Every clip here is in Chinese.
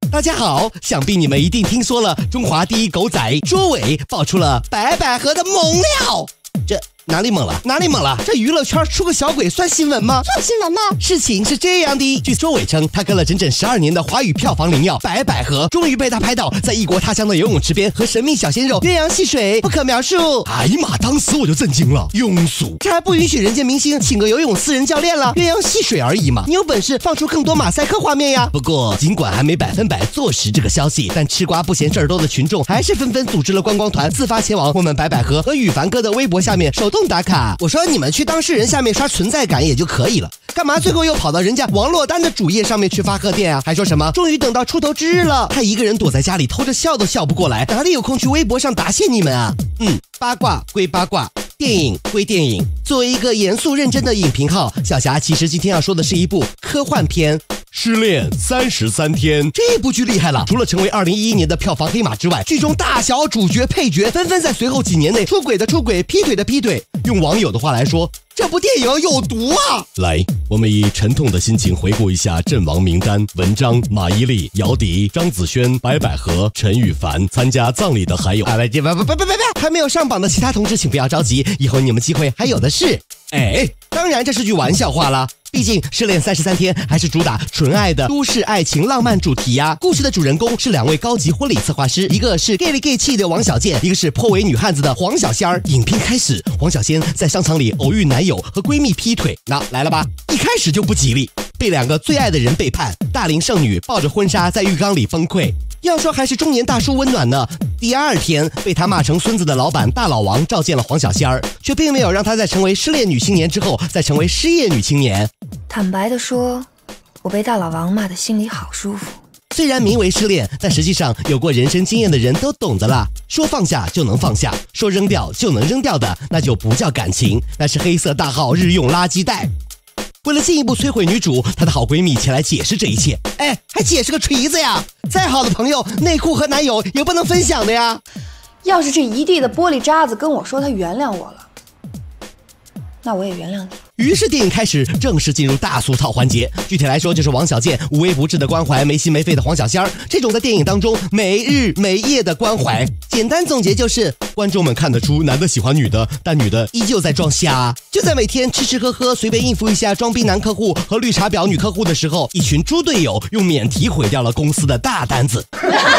大家好，想必你们一定听说了中华第一狗仔卓伟爆出了白百合的猛料，这哪里猛了？哪里猛了？这娱乐圈出个小鬼算新闻吗？ 算新闻吗？ 事情是这样的，据周伟称，他跟了整整12年的华语票房灵药白百合，终于被他拍到在异国他乡的游泳池边和神秘小鲜肉鸳鸯戏水，不可描述。哎呀妈，当时我就震惊了，庸俗，这还不允许人家明星请个游泳私人教练了？鸳鸯戏水而已嘛，你有本事放出更多马赛克画面呀！不过，尽管还没100%坐实这个消息，但吃瓜不嫌事儿多的群众还是纷纷组织了观光团，自发前往我们白百合和羽凡哥的微博下面手动打卡。我说你们去当事人下面刷存在感也就可以了，干嘛最后又跑到人家王珞丹的主页上面去发贺电啊？还说什么终于等到出头之日了，他一个人躲在家里偷着笑都笑不过来，哪里有空去微博上答谢你们啊？八卦归八卦，电影归电影。作为一个严肃认真的影评号，小霞其实今天要说的是一部科幻片。失恋33天，这部剧厉害了，除了成为2011年的票房黑马之外，剧中大小主角配角纷纷在随后几年内出轨的出轨，劈腿的劈腿。用网友的话来说，这部电影有毒啊！来，我们以沉痛的心情回顾一下阵亡名单：文章、马伊琍、姚笛、张子萱、白百合、陈羽凡。参加葬礼的还有……还没有上榜的其他同志请不要着急，以后你们机会还有的是。当然这是句玩笑话啦，毕竟失恋33天还是主打纯爱的都市爱情浪漫主题呀。故事的主人公是2位高级婚礼策划师，一个是 gay 里 gay 气的王小贱，一个是颇为女汉子的黄小仙儿。影片开始，黄小仙在商场里偶遇男友和闺蜜劈腿，那来了吧，一开始就不吉利，被2个最爱的人背叛，大龄剩女抱着婚纱在浴缸里崩溃。要说还是中年大叔温暖呢。第2天被他骂成孙子的老板大老王召见了黄小仙儿，却并没有让他在成为失恋女青年之后再成为失业女青年。 坦白的说，我被大老王骂的心里好舒服。 虽然名为失恋，但实际上有过人生经验的人都懂得啦。说放下就能放下，说扔掉就能扔掉的，那就不叫感情，那是黑色大号日用垃圾袋。为了进一步摧毁女主，她的好闺蜜前来解释这一切。还解释个锤子呀！再好的朋友，内裤和男友也不能分享的呀。 要是这一地的玻璃渣子跟我说他原谅我了，那我也原谅你。 于是电影开始正式进入大俗套环节，具体来说就是王小贱无微不至的关怀没心没肺的黄小仙儿，这种在电影当中没日没夜的关怀。简单总结就是，观众们看得出男的喜欢女的，但女的依旧在装瞎。就在每天吃吃喝喝随便应付一下装逼男客户和绿茶婊女客户的时候，一群猪队友用免提毁掉了公司的大单子。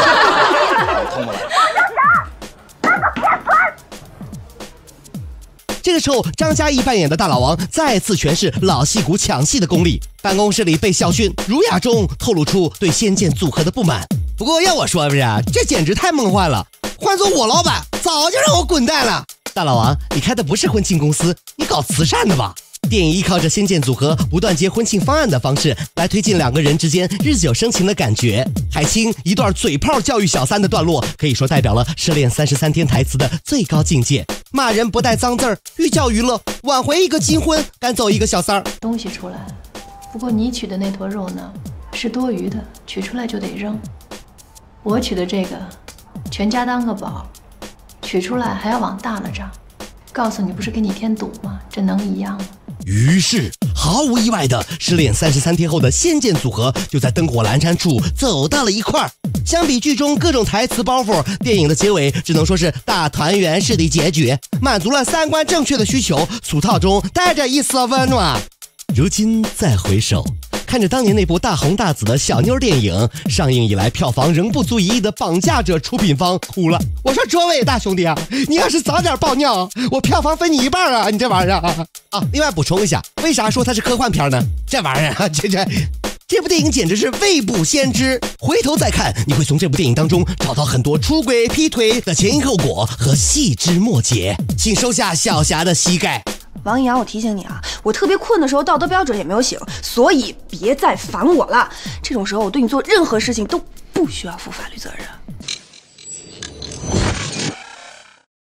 这个时候，张嘉译扮演的大老王再次诠释老戏骨抢戏的功力。办公室里被校训，儒雅中透露出对仙剑组合的不满。不过要我说不是，这简直太梦幻了。换做我老板，早就让我滚蛋了。大老王，你开的不是婚庆公司，你搞慈善的吧？电影依靠着仙剑组合不断接婚庆方案的方式来推进2个人之间日久生情的感觉。海清一段嘴炮教育小三的段落，可以说代表了失恋33天台词的最高境界。骂人不带脏字儿，寓教于乐，挽回一个金婚，赶走一个小三儿。 东西出来，不过你取的那坨肉呢，是多余的，取出来就得扔。我取的这个，全家当个宝，取出来还要往大了长。告诉你，不是给你添堵吗？这能一样吗？ 于是毫无意外的，失恋33天后的仙剑组合就在灯火阑珊处走到了一块儿。相比剧中各种台词包袱，电影的结尾只能说是大团圆式的结局，满足了3观正确的需求，俗套中带着一丝温暖。如今再回首，看着当年那部大红大紫的小妞电影上映以来票房仍不足1亿的绑架者出品方哭了。我说卓伟大兄弟啊，你要是早点爆尿，我票房分你1半啊！你这玩意儿啊！另外补充一下，为啥说它是科幻片呢？这玩意儿啊，这部电影简直是未卜先知。回头再看，你会从这部电影当中找到很多出轨劈腿的前因后果和细枝末节。请收下小霞的膝盖。 王一阳，我提醒你啊，我特别困的时候道德标准也没有醒，所以别再烦我了。这种时候我对你做任何事情都不需要负法律责任。